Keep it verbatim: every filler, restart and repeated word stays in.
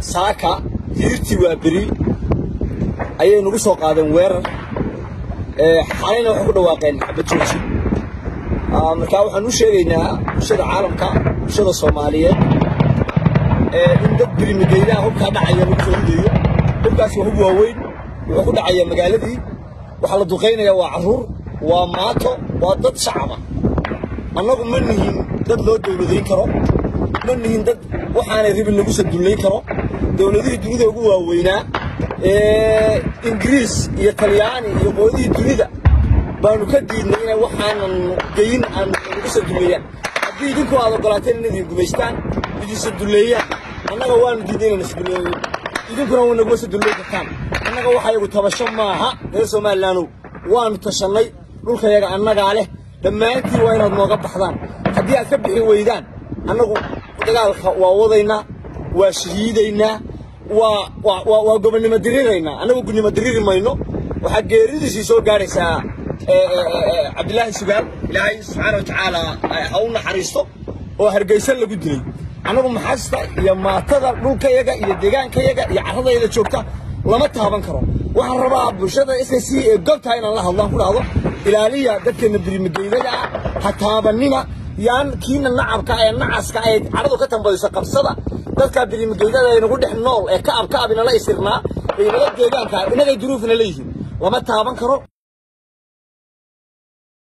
saaka diirtii waa beri ayay nagu soo qaadeen weerar ee xalayna wax ku dhawaaqeen xabadjooji marka waxaan u sheegaynaa bulshada caalamka bulshada Soomaaliyeed ee in dad birimigeyda hubka dhacaya lagu soo ridayo hubkaas waa hub waaweyn wuxuu ku dhacaya magaaladii waxa la duqeynaya waa caruur waa maato waa dad shacaba annagu ma nihin dad loo dawladeyn karo ma nihin dad waxaanay ribin lagu saduleyn karo dawladihii dunida ugu waaweynaa ee Ingiriis iyo Talyaani iyo qoodii dunida baanu ka diidnay inay waxaanan geyin aan lagu saduleeyaan haddii idinku aad ogolaateen inay gumaystaan idin saduleeyaan annaga waan diiday inaan saduleeyo idinkuna waa nagu saduleey kartaan annaga waxa iyagu tabasho maaha reer Soomaaliland waanu tashanay dhulka yaga annaga leh dhammaantii waa inaad nooga baxdaan haddii aad ka bixi weydaan annagu dagaalka waa wadaynaa waa shahiidaynaa waa waa waa gobonnimo diriireynaa annagu gobonnimo diriiri mayno waxa geeridiisii soo gaaraysaa Cabdullaahi Sugaal Ilaahay subhanahu wa ta'ala ha u naxariisto oo hargeysa lagu dilay annagu maxasta iyo maatada dhulka yaga iyo deegaanka yaga iyo carradayda joogta lama taaban karo waxaan rabaa bulshada S S C ee goobta inaan la hadlaan ku dhaado ilaaliya dadkeena birimigeyda ha taabanina yaan kiina nacabka ee nacaska ay carradu ka tambayso qabsada dadka birimigeyda ay nagu dhex nool ee ka ab ka abina la isirnaa ee wada deegaanka inaga duruufna leeyihiin lama taaban karo